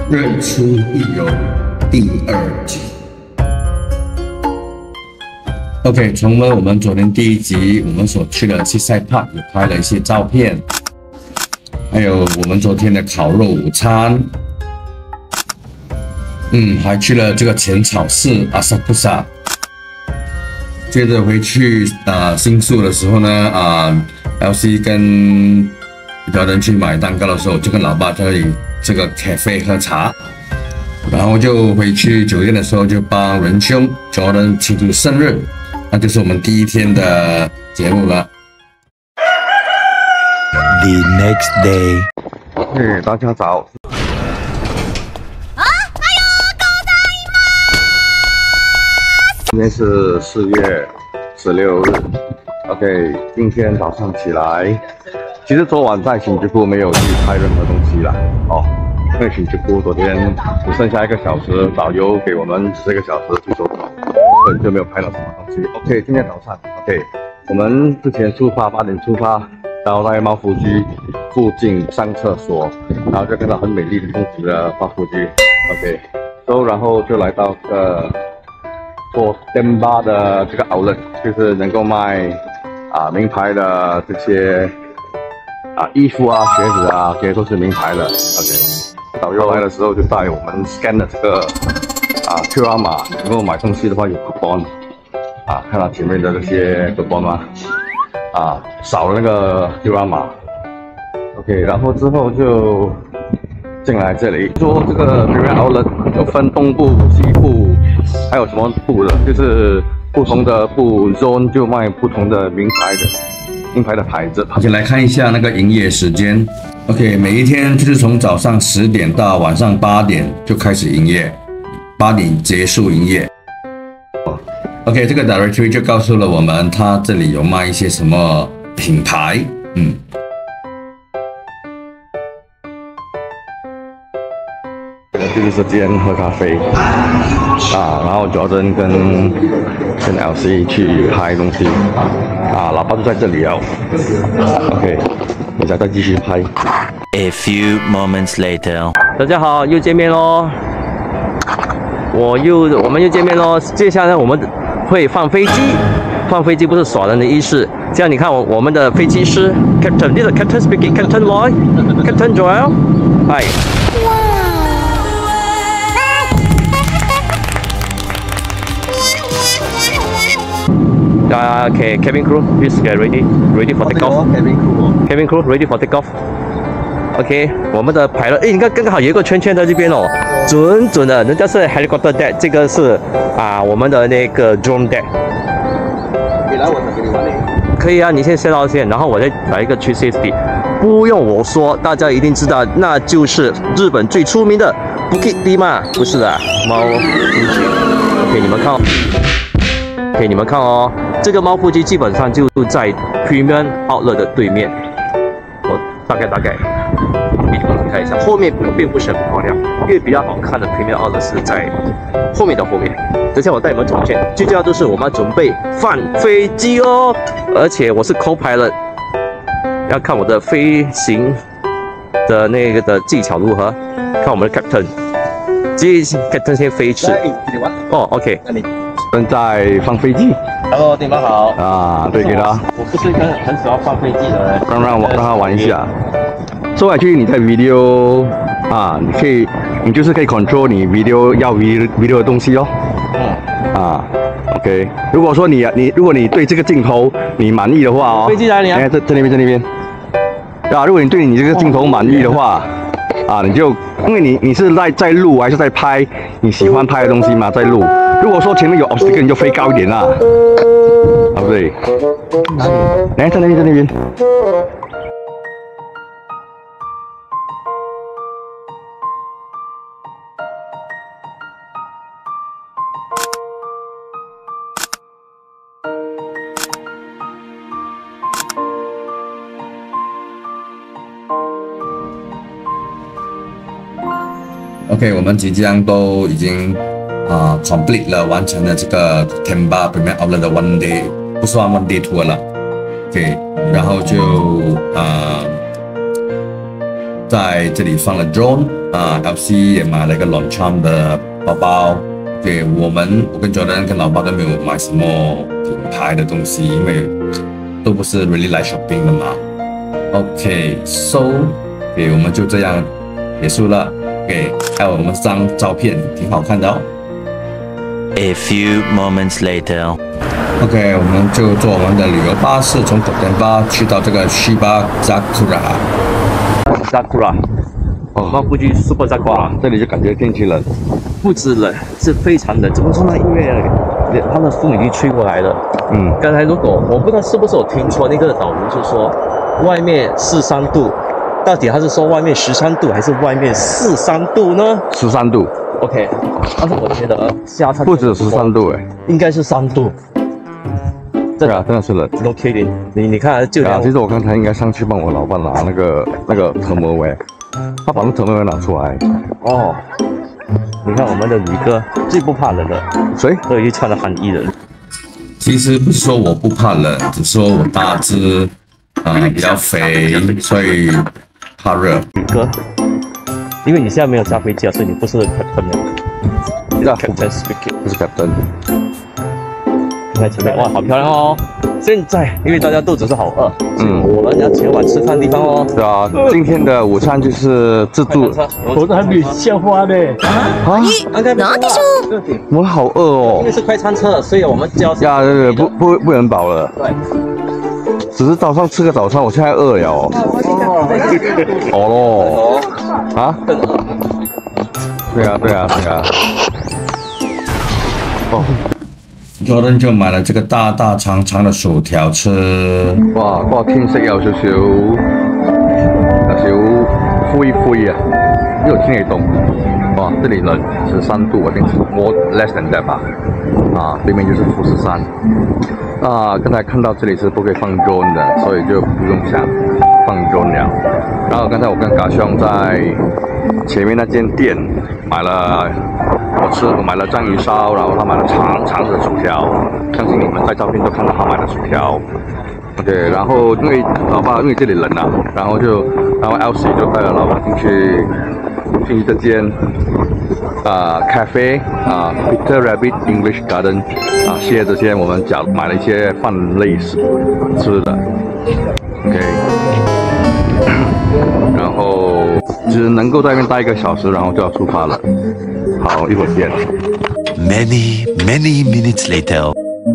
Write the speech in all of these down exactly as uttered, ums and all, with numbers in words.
日出一游第二集。OK， 从了我们昨天第一集我们所去的西塞帕，也拍了一些照片，还有我们昨天的烤肉午餐，嗯，还去了这个浅草寺阿萨库萨。接着回去啊、呃、新宿的时候呢，啊、呃、，Elsie 跟一个人去买蛋糕的时候，就跟老爸在这里这个 cafe 喝茶，然后就回去酒店的时候就帮仁兄 Jordan 庆祝生日，那就是我们第一天的节目了。 The next day， 嗯，大家早。啊，还有狗仔吗？今天是四月十六日。OK， 今天早上起来。其实昨晚在新加坡没有去拍任何东西啦，哦，因为新加坡昨天只剩下一个小时，导游给我们十个小时去走走，所以就没有拍到什么东西。OK， 今天早上 ，OK， 我们之前出发八点出发，然后在猫夫居附近上厕所，然后就看到很美丽的风景的猫夫居 ，OK， so, 然后就来到这个做 Demba 的这个 outlet， 就是能够卖啊名牌的这些。啊，衣服啊，鞋子啊，这些都是名牌的。OK， 导游来的时候就带我们 scan 的这个啊 Q R 码，如果买东西的话有 coupon， 啊，看到前面的这些 coupon 吗？啊，扫那个 Q R 码。OK， 然后之后就进来这里，说这个 Premium Outlet 有分东部、西部，还有什么部的，就是不同的部 zone 就卖不同的名牌的。名牌的牌子，先来看一下那个营业时间。OK， 每一天就是从早上十点到晚上八点就开始营业，八点结束营业。OK， 这个 directory 就告诉了我们，它这里有卖一些什么品牌，嗯。就是这间喝咖啡啊，然后 Jordan 跟跟 Elsie 去拍东西啊，喇叭就在这里哦。OK， 我再再继续拍。 A few moments later， 大家好，又见面喽！我又我们又见面喽。接下来我们会放飞机，放飞机不是耍人的意思。这样你看我我们的飞机师 Captain， this is Captain speaking， Captain Roy，Captain Joel， 嗨。Uh, okay, cabin crew, please get ready, ready for takeoff. Cabin crew, cabin crew, ready for takeoff. OK， 我们的牌了，哎，你看刚刚好有一个圈圈在这边哦，准准的，人家是 helicopter deck， 这个是啊我们的那个 drone deck。你来我这给你玩的。可以啊，你先set到先，然后我再来一个去 safety。不用我说，大家一定知道，那就是日本最出名的 Bukit Timah， 不是的，猫风景。OK， 你们看哦。OK， 你们看哦，这个猫腹肌基本上就在 Premium Outlet 的对面。我大概大概给你们看一下，后面并不是很漂亮，因为比较好看的 Premium Outlet 是在后面的后面。等下我带你们走线，最重要就是我们准备放飞机哦，而且我是 Co-pilot， 要看我的飞行的那个的技巧如何。看我们的 Captain， 接 Captain 先飞驰。哦 ，OK。那你。正在放飞机 ，Hello， 你们好啊，对，给他。 我不是一个很喜欢放飞机的人， 让让我让他玩一下。So actually， 你在 video 啊，你可以，你就是可以 control 你 video 要 video video 的东西哦。嗯。啊 ，OK。如果说你你如果你对这个镜头你满意的话哦， 飞机哪里啊？ 哎，在在那边，在那边。啊，如果你对你这个镜头满意的话，啊，你就因为你你是在在录还是在拍你喜欢拍的东西嘛，在录。如果说前面有 obstacle， 你就飞高一点啦，啊不对，来在那边，在那边。OK， 我们即将都已经。啊、uh, ，complete 了，完成了这个 Temba Premium Outlet 的 one day， 不算 one day tour 了。OK， 然后就啊、呃，在这里放了 drone。 啊 ，Elsie 也买了一个 Longchamp 的包包。对我们，我跟 Jordan 跟老爸都没有买什么品牌的东西，因为都不是 really like shopping 的嘛。OK，so，、okay, 对，我们就这样结束了。OK， 还有我们这张照片挺好看的哦。 A few moments later. OK， 我们就坐我们的旅游巴士，从狗田巴去到这个 Shirakawa-go。 Sakura， 哦，那不去 Super Sakura， 这里就感觉天气冷， 不止冷，是非常冷。怎么说呢？因为它的风已经吹过来了。嗯，刚才如果我不知道是不是我听错，那个导游就说外面四三度，到底他是说外面十三度还是外面四三度呢？ 十三度。 OK， 但是我觉得下车不止十三度哎， 应该是三度。 对啊，真的是冷。 No kidding， 你你看就啊，其实我刚才应该上去帮我老板拿那个那个特摩威，他把那特摩威拿出来。 哦，你看我们的旅哥最不怕冷的， 谁？ 都已经穿了寒衣了。 其实不是说我不怕冷，只是说我大只，啊、呃、比较肥，所以怕热。 旅哥，因为你现在没有驾飞机啊，所以你不是 captain 了。你是 captain speaking， 不是 captain。 看前面哇，好漂亮哦！现在因为大家肚子是好饿，嗯，我们要前往吃饭的地方哦。 对啊，今天的午餐就是自助。 我都还没有消化呢。啊？哪里说？ 我好饿哦。 因为是快餐车，所以我们叫呀，对对，不不不能饱了。 对。 只是早上吃个早餐，我现在饿了哦。哦喽。啊？对啊对啊对啊。哦。Jordan 就買了這個大大長長的薯條吃。哇，嗰個天色有少少有少灰灰啊，呢度天氣凍。哇，這裡冷十三度，我定是 more less than that 吧。啊，對面就是富士山。啊，剛才看到這裡是不可以放 drone 的，所以就不用想放 drone 了。然後剛才我跟嘎兄在前面那間店買了。我吃，我買了章魚燒，然後他買了長長的薯條，相信你們在照片都看到他買的薯條。OK， 然後因為老爸因為這裡冷啊，然後就然後 Elsie 就帶了老爸進去進去這間啊、呃、cafe 啊、呃、Peter Rabbit English Garden 啊，系列這些我們假買了一些飯類食吃的。OK， 然後只能夠在那邊待一個小時，然後就要出發了。好，一會兒見。 Many, many minutes later.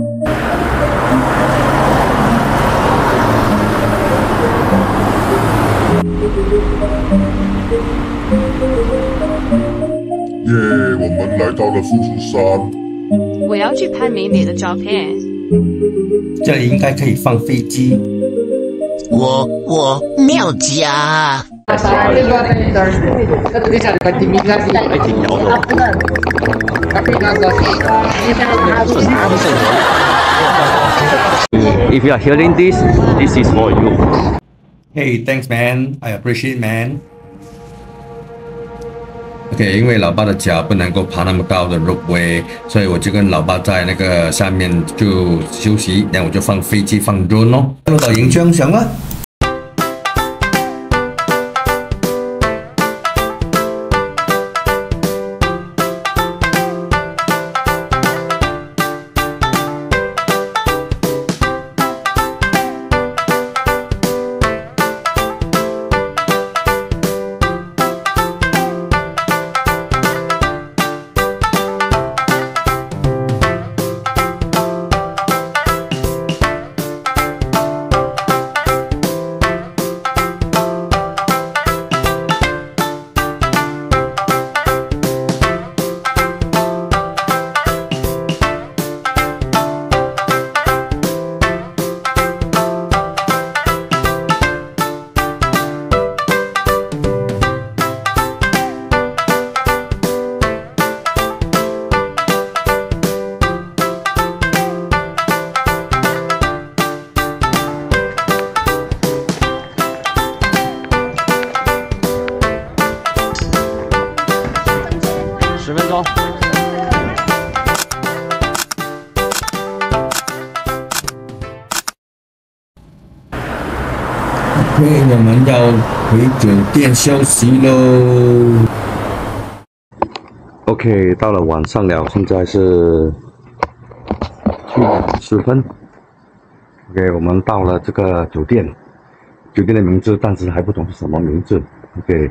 耶，我們來到了富士山。 我要去拍美美的照片。 這裡應該可以放飛機。 我我沒有家。 還挺搖的。If you are hearing this, this is for you. Hey, thanks, man. I appreciate, man. OK， 因为老爸的脚不能够爬那么高的 ropeway， 所以我就跟老爸在那个下面就休息，然后我就放飞机放 drone 咯。老豆影張相啦。 十分钟。 OK，我们要回酒店休息喽。 OK， 到了晚上了，现在是七点十分。OK， 我们到了这个酒店，酒店的名字，但是还不懂是什么名字。OK，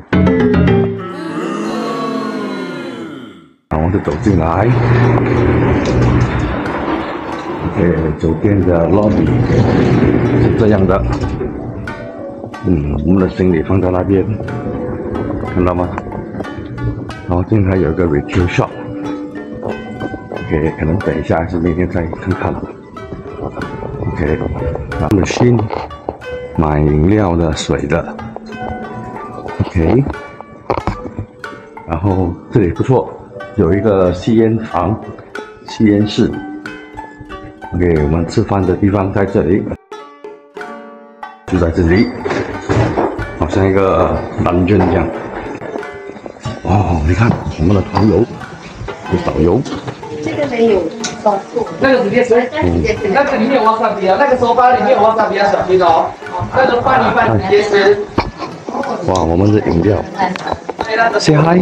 然后就走进来。OK， 酒店的 lobby 是这样的。嗯，我们的行李放在那边，看到吗？然后进来有一个 retail shop。OK， 可能等一下还是明天再看看。OK， 然后 machine 买饮料的、水的。OK， 然后这里不错，有一个吸烟房、吸烟室。OK， 我们吃饭的地方在这里，就在这里，好像一个单元这样。哦，你看我们的团游，有导游。 这个没有导游。 那个直接吃，那个里面有 wasabi 啊，那个手把里面有 wasabi 啊，小心哦。那个拌一拌直接吃。 哇，我们的饮料。Say hi。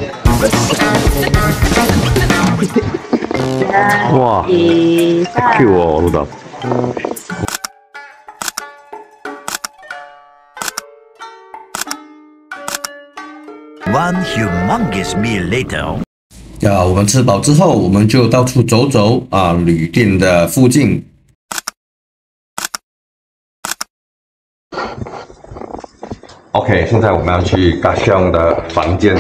哇 ，Q 哦，老豆。 One humongous meal later. 呀，我们吃饱之后，我们就到处走走啊，旅店的附近。OK， 现在我们要去嘎香的房间。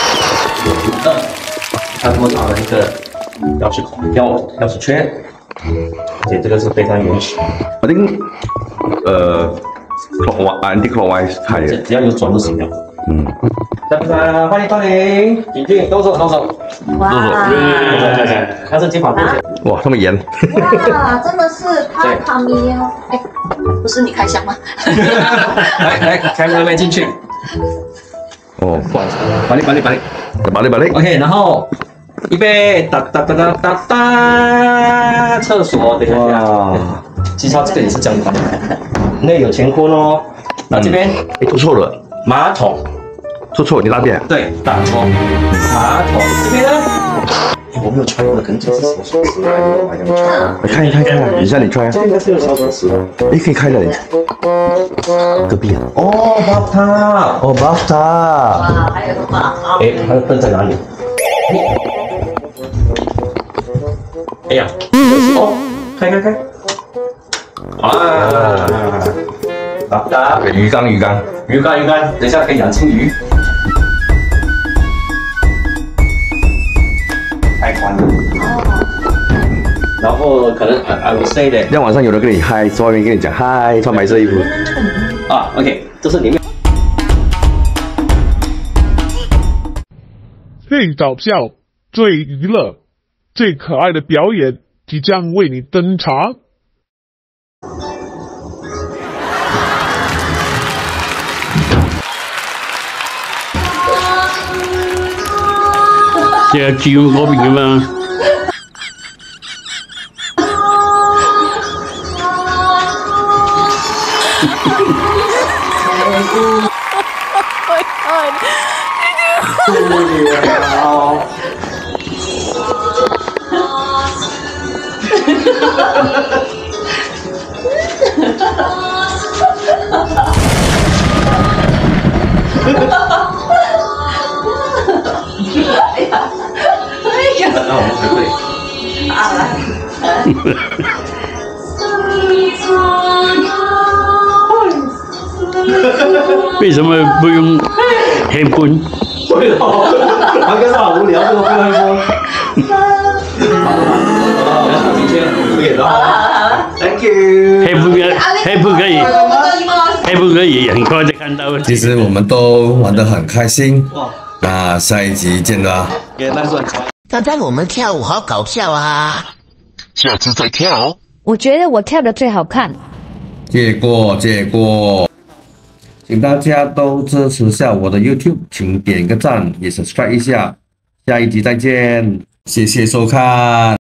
他给我找了一个钥匙孔、钥钥匙圈，而且这个是非常原始。 我定呃 ，anti clockwise 开的， 只要有转就行了。 嗯。 大家欢迎光临，请进，动手动手。 哇！ 它是金华面线。 哇，这么严。 哇，真的是太卡米哦！哎，不是你开箱吗？ 来来，开门没进去。 哦， 不好意思，把你把你把你把你把你。 OK， 然后预备，哒哒哒哒哒哒，厕所，等一下。哇，其实它这个也是这样的，内有乾坤哦。那这边哎，做错了， 马桶。 做错，你那边。 对，打错。马桶这边呢？我没有穿过的，可能这是什么锁匙啊？ 你看一看看，等一下你穿。 这应该是有小锁匙的。 哎，可以开了。隔壁啊。 哦 ，bathtub。 哦 ，bathtub。 哇，还有个马桶。 哎，它的灯在哪里？哎呀，哦，开开开。啊 ，bathtub。 鱼缸鱼缸。 鱼缸鱼缸，等一下可以养金鱼。太宽了。然后可能 I I would say that， 那晚上有人跟你嗨，在外面跟你讲嗨，穿白色衣服。 啊 ，OK， 这是里面。 最搞笑、最娱乐、最可爱的表演即将为你登场。 即係住嗰邊嘅嘛。 那我们学会。 為什麼不用 handphone？ 會咯，我覺得好無聊，這個不用 handphone。Thank you。 handphone handphone 可以 handphone 可以很快就看到。 其實我們都玩得很開心。那下一集見啦。 刚才我们跳舞好搞笑啊！ 下次再跳。 我觉得我跳的最好看。 借过借过，请大家都支持下我的 YouTube， 请点个赞，也 subscribe 一下。下一集再见，谢谢收看。